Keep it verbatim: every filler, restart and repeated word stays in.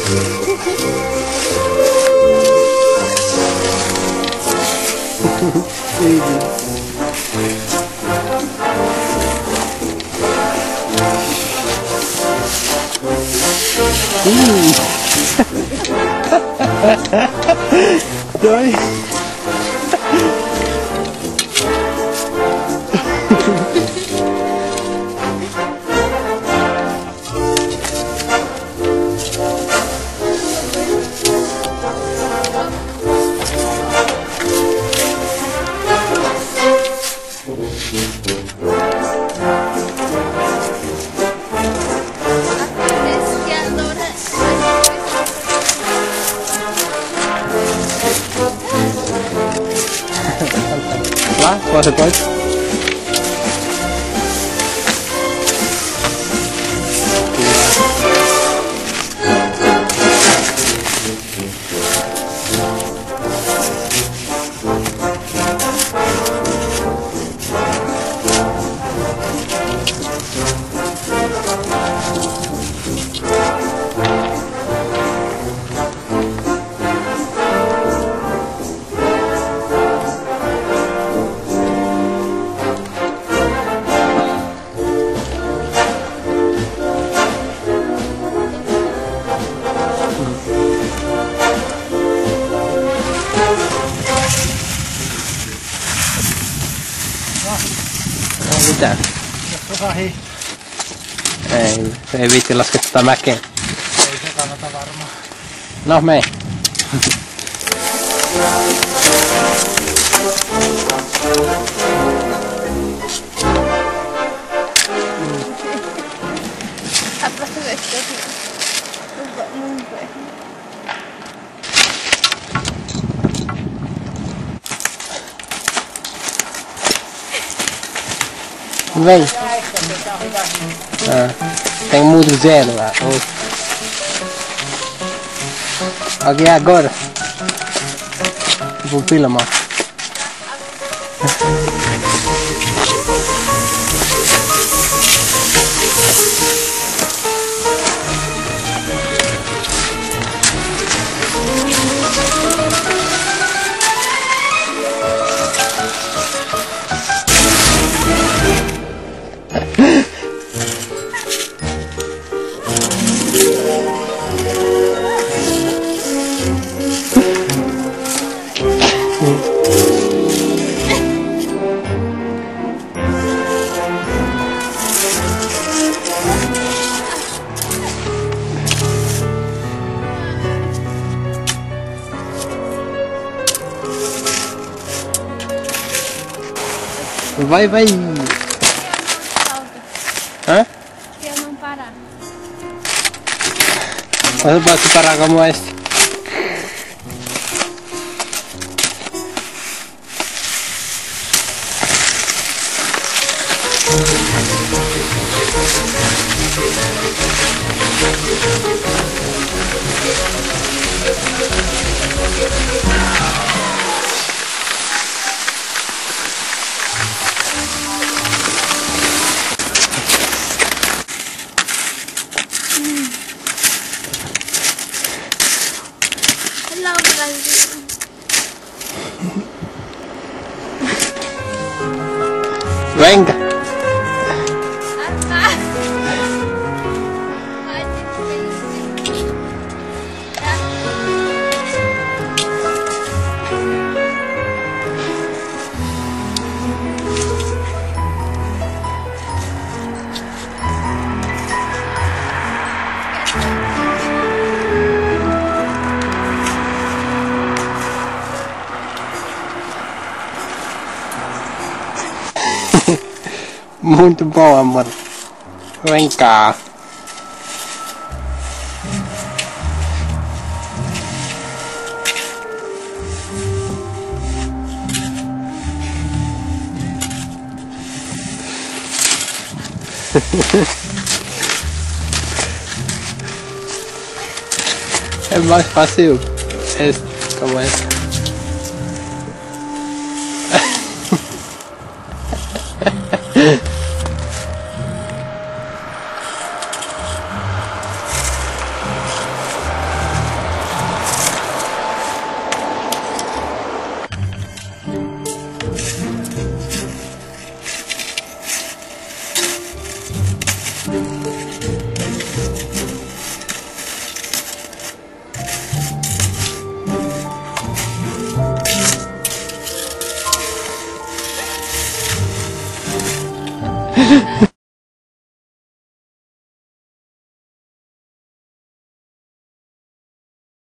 Rồi. Lá, você pode? Mitä? Osahi. Ei, ei viitti laskea tätä mäkeä. Ei se kannata varmaan. No mei. Vem. Ah, tem mudo zero lá. Aqui agora. Vou filmar. Vai, vai! Hã? Se eu não parar. Você pode parar como este. Hello, Brasil. Venga! Ah, Ai, tem que Muito bom, amor. Vem cá. É mais fácil este, como esse.